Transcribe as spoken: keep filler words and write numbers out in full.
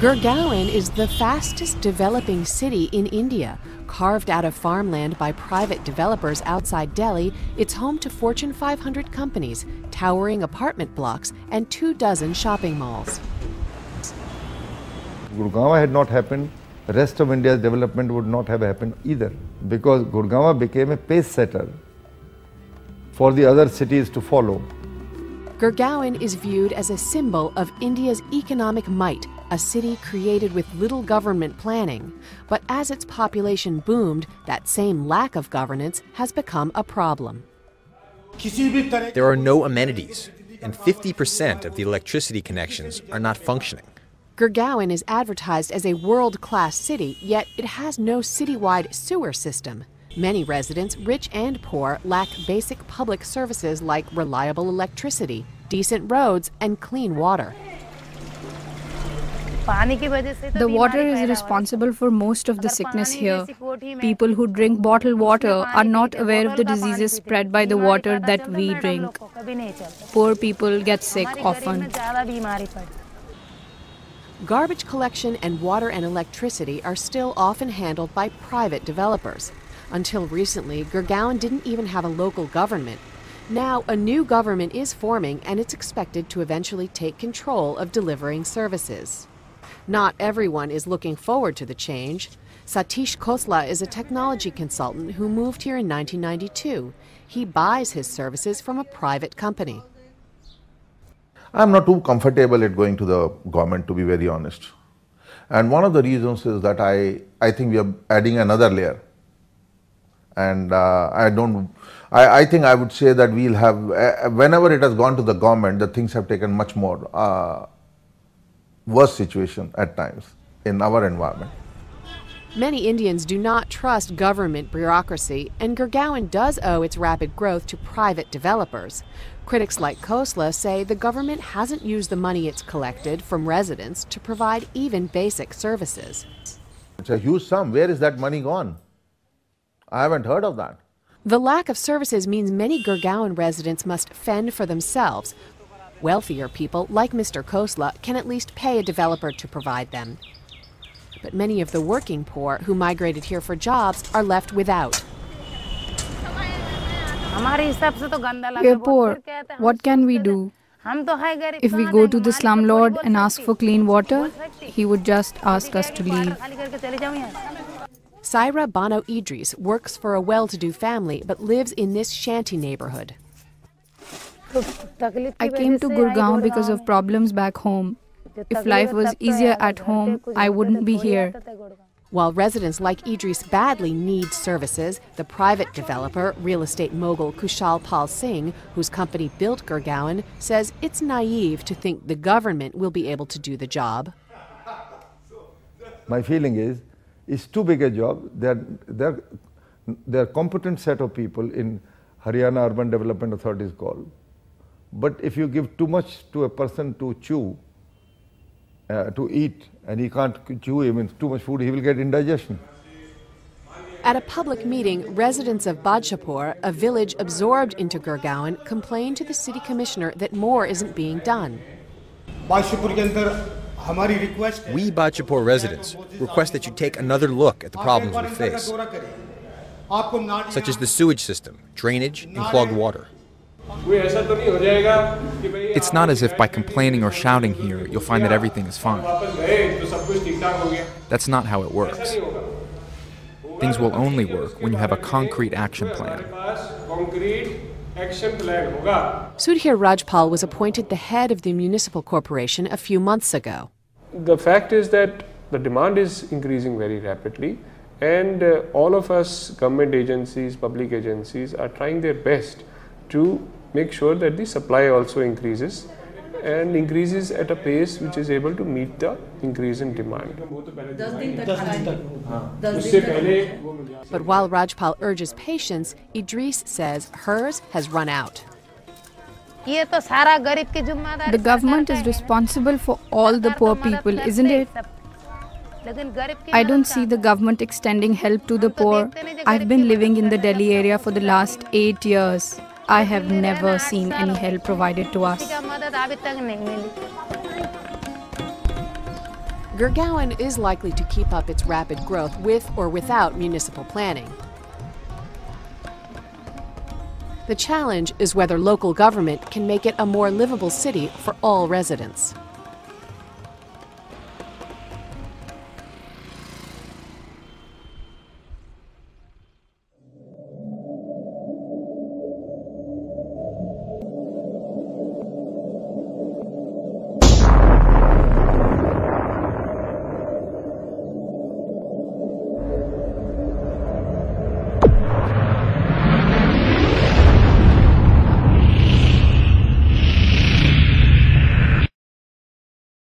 Gurgaon is the fastest developing city in India. Carved out of farmland by private developers outside Delhi, it's home to Fortune five hundred companies, towering apartment blocks, and two dozen shopping malls. Gurgaon had not happened, the rest of India's development would not have happened either, because Gurgaon became a pace setter for the other cities to follow. Gurgaon is viewed as a symbol of India's economic might, a city created with little government planning. But as its population boomed, that same lack of governance has become a problem. There are no amenities, and fifty percent of the electricity connections are not functioning. Gurgaon is advertised as a world-class city, yet it has no citywide sewer system. Many residents, rich and poor, lack basic public services like reliable electricity, decent roads, and clean water. The water is responsible for most of the sickness here. People who drink bottled water are not aware of the diseases spread by the water that we drink. Poor people get sick often. Garbage collection and water and electricity are still often handled by private developers. Until recently, Gurgaon didn't even have a local government. Now, a new government is forming, and it's expected to eventually take control of delivering services. Not everyone is looking forward to the change. Satish Khosla is a technology consultant who moved here in nineteen ninety-two. He buys his services from a private company. I'm not too comfortable at going to the government, to be very honest. And one of the reasons is that I, I think we are adding another layer. And uh, I don't, I, I think I would say that we'll have, uh, whenever it has gone to the government, the things have taken much more uh, worse situation at times in our environment. Many Indians do not trust government bureaucracy, and Gurgaon does owe its rapid growth to private developers. Critics like Khosla say the government hasn't used the money it's collected from residents to provide even basic services. It's a huge sum. Where is that money gone? I haven't heard of that. The lack of services means many Gurgaon residents must fend for themselves. Wealthier people, like Mister Khosla, can at least pay a developer to provide them. But many of the working poor who migrated here for jobs are left without. We are poor. What can we do? If we go to the slumlord and ask for clean water, he would just ask us to leave. Saira Bano Idris works for a well-to-do family but lives in this shanty neighborhood. I came to Gurgaon because of problems back home. If life was easier at home, I wouldn't be here. While residents like Idris badly need services, the private developer, real estate mogul Kushal Pal Singh, whose company built Gurgaon, says it's naive to think the government will be able to do the job. My feeling is, it's too big a job. There, there, there are competent set of people in Haryana Urban Development Authority is called. But if you give too much to a person to chew, uh, to eat, and he can't chew even too much food, he will get indigestion. At a public meeting, residents of Badshapur, a village absorbed into Gurgaon, complained to the city commissioner that more isn't being done. We Badshapur residents request that you take another look at the problems we face, such as the sewage system, drainage, and clogged water. It's not as if by complaining or shouting here, you'll find that everything is fine. That's not how it works. Things will only work when you have a concrete action plan. Sudhir Rajpal was appointed the head of the municipal corporation a few months ago. The fact is that the demand is increasing very rapidly, and uh, all of us government agencies, public agencies are trying their best to make sure that the supply also increases and increases at a pace which is able to meet the increase in demand. But while Rajpal urges patience, Idris says hers has run out. The government is responsible for all the poor people, isn't it? I don't see the government extending help to the poor. I've been living in the Delhi area for the last eight years. I have never seen any help provided to us. Gurgaon is likely to keep up its rapid growth with or without municipal planning. The challenge is whether local government can make it a more livable city for all residents.